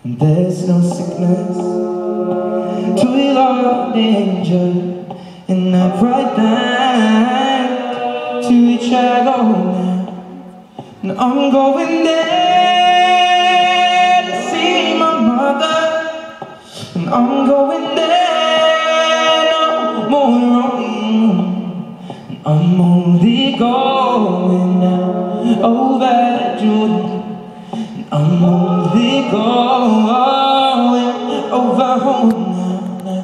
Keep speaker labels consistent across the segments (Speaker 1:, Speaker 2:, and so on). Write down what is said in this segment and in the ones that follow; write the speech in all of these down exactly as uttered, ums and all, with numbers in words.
Speaker 1: And there's no sickness to heal or danger in that bright night. To which I go now, and I'm going there to see my mother, and I'm going there no more wrong. And I'm only going now over Jordan. I'm only going over home now.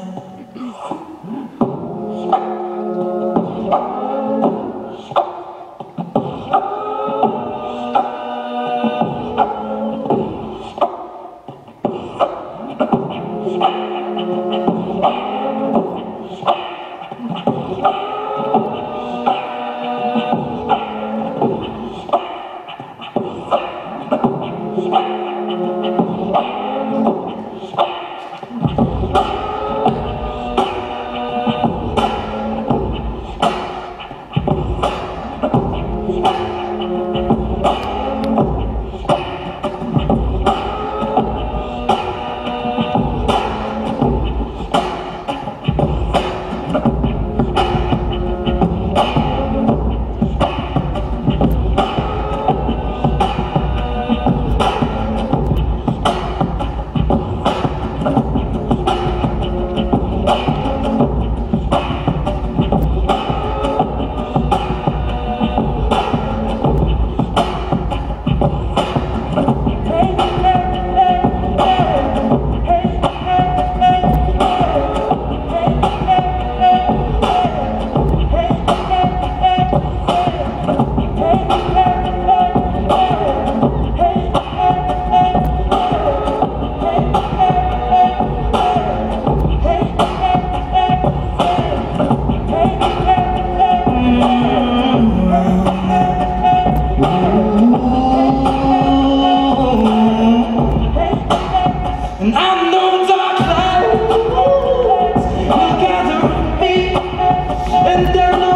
Speaker 1: And I know dark clouds will gather around me, and there are no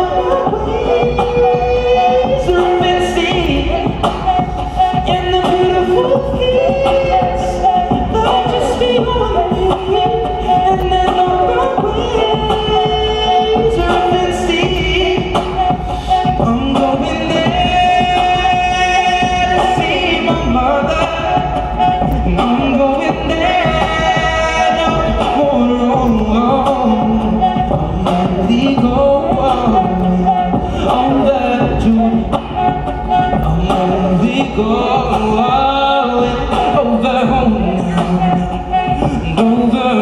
Speaker 1: ways to see in the beautiful fields. I'll just be on me, and there are no ways to see. I'm going there to see my mother, and I'm going there. Going over home now, and over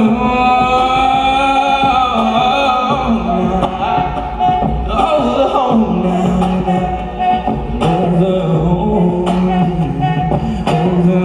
Speaker 1: home, over home now, over home, over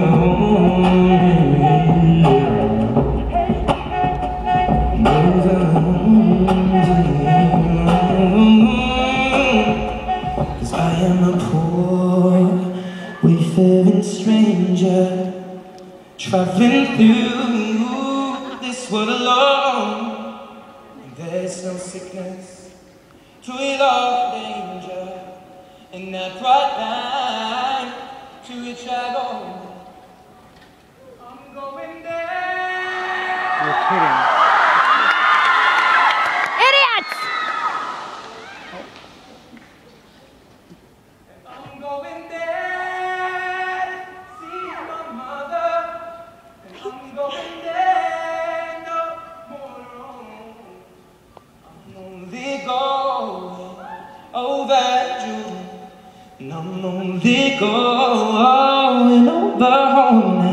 Speaker 1: home, 'cause I am a poor wayfaring stranger, traveling through this world alone. And there's no sickness to heal or danger in that bright line to which I go. I'm going there.
Speaker 2: You're kidding.
Speaker 3: Idiots!
Speaker 1: I'm going there. Over June, and I'm only going over home.